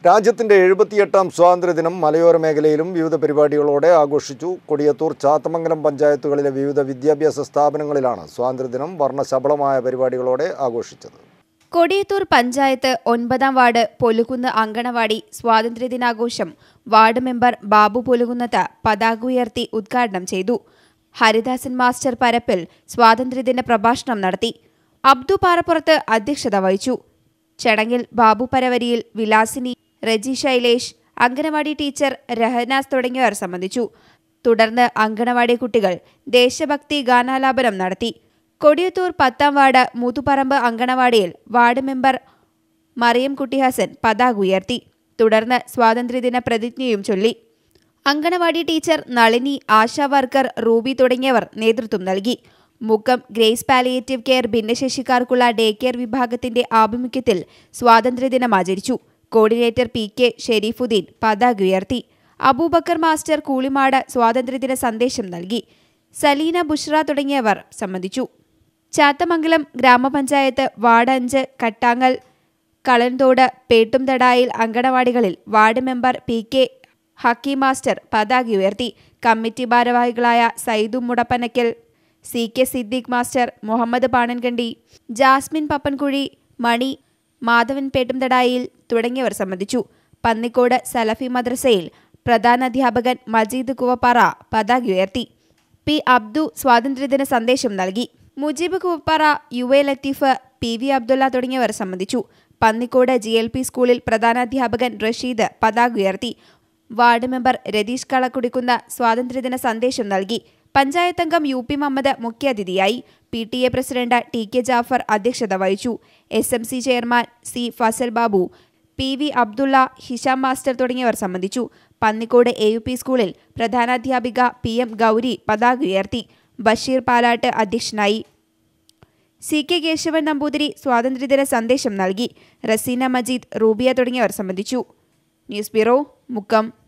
രാജ്യത്തിന്റെ 78ാം സ്വാതന്ത്ര്യദിനം മലയോര മേഖലയിലും വിവിധ പരിപാടികളോടെ ആഘോഷിച്ചു. കൊടിയത്തൂർ, ചാത്തമംഗലം പഞ്ചായത്തുകളിലെ വിവിധ വിദ്യാഭ്യാസ സ്ഥാപനങ്ങളിലാണ് സ്വാതന്ത്ര്യദിനം വർണ്ണശബളമായ പരിപാടികളോടെ ആഘോഷിച്ചത്. കൊടിയത്തൂർ പഞ്ചായത്ത് 9ാം വാർഡ് പൊലുകുന്ന് അങ്കണവാടി സ്വാതന്ത്ര്യദിനാഘോഷം വാർഡ് മെമ്പർ ബാബു പൊലുകുന്നത്ത് പതാക ഉയർത്തി ഉദ്ഘാടനം ചെയ്തു. ഹരിദാസൻ മാസ്റ്റർ പരപ്പിൽ സ്വാതന്ത്ര്യദിന പ്രഭാഷണം നടത്തി. അബ്ദു പാറപ്പുറത്ത് അധ്യക്ഷത വഹിച്ചു. ചടങ്ങിൽ ബാബു പരവരിയിൽ, വിലാസിനി, റെജി ശൈലേഷ്, അങ്കണവാടി ടീച്ചർ രഹനാസ് തുടങ്ങിയവർ സംബന്ധിച്ചു. തുടർന്ന് അങ്കണവാടി കുട്ടികൾ ദേശഭക്തി ഗാനാലാപനം നടത്തി. കൊടിയത്തൂർ 10ാം വാർഡ് മൂത്തുപറമ്പ് അങ്കണവാടിയിൽ വാർഡ് മെമ്പർ മറിയം കുട്ടി ഹസൻ പതാക ഉയർത്തി. തുടർന്ന് സ്വാതന്ത്ര്യദിന പ്രതിജ്ഞയും ചൊല്ലി. അങ്കണവാടി ടീച്ചർ നളിനി, ആശാ വർക്കർ റൂബി തുടങ്ങിയവർ നേതൃത്വം നൽകി. മുക്കം ഗ്രേസ് പാലിയേറ്റീവ് കെയർ ഭിന്നശേഷിക്കാർക്കുള്ള ഡേ കെയർ വിഭാഗത്തിന്റെ ആഭിമുഖ്യത്തിൽ സ്വാതന്ത്ര്യദിനം ആചരിച്ചു. Coordinator P K. ഷെരീഫുദ്ദീൻ പതാക ഉയർത്തി. അബൂബക്കർ മാസ്റ്റർ കൂളിമാട് സ്വാതന്ത്ര്യദിന സന്ദേശം നൽകി. സലീന, ബുഷ്ര തുടങ്ങിയവർ സംബന്ധിച്ചു. ചാത്തമംഗലം ഗ്രാമപഞ്ചായത്ത് വാർഡ് 5 കട്ടാങ്ങൽ, കളൻതോട്, പേട്ടുംതടായിൽ അങ്കണവാടികളിൽ ward member P K. Hakeem master പതാക ഉയർത്തി. കമ്മിറ്റി ഭാരവാഹികളായ സൈദു മുടപ്പനക്കൽ, സി.കെ. സിദ്ദീഖ് മാസ്റ്റർ, മുഹമ്മദ് പാണൻകണ്ടി, ജാസ്മിൻ പപ്പൻകുഴി, മണി, മാധവൻ പേട്ടുംതടായിൽ തുടങ്ങിയവർ സംബന്ധിച്ചു. പന്നിക്കോട് സലഫി മദ്രസയിൽ പ്രധാനാധ്യാപകൻ മജീദ് കുവപ്പാറ പതാക ഉയർത്തി. പി. അബ്ദു സ്വാതന്ത്ര്യദിന സന്ദേശം നൽകി. മുജീബ് കുവപ്പാറ, യു.എ. ലത്തീഫ്, പി.വി. അബ്ദുള്ള തുടങ്ങിയവർ സംബന്ധിച്ചു. പന്നിക്കോട് GLP സ്കൂളിൽ പ്രധാനാധ്യാപകൻ റഷീദ് പതാക ഉയർത്തി. വാർഡ് മെമ്പർ രതീഷ് കളക്കുടിക്കുന്ന സ്വാതന്ത്ര്യദിന സന്ദേശം നൽകി. പഞ്ചായത്ത് അംഗം UP മുഹമ്മദ് മുഖ്യാതിഥിയായി. PTA പ്രസിഡന്റ് TK ജാഫർ അധ്യക്ഷത വഹിച്ചു. SMC chairman C. Fazal Babu, PV Abdulla, Hisham master തുടങ്ങിയവർ സംബന്ധിച്ചു. പന്നിക്കോട് AUP സ്കൂളിൽ പ്രധാനാധ്യാപിക PM ഗൗരി പതാക ഉയർത്തി. ബഷീർ പാലാട്ട് അധ്യക്ഷനായി. CK കേശവൻ നമ്പൂതിരി സ്വാതന്ത്ര്യദിന സന്ദേശം നൽകി. റസീന മജീദ്, റൂബിയ തുടങ്ങിയവർ സംബന്ധിച്ചു. News bureau, Mukkam.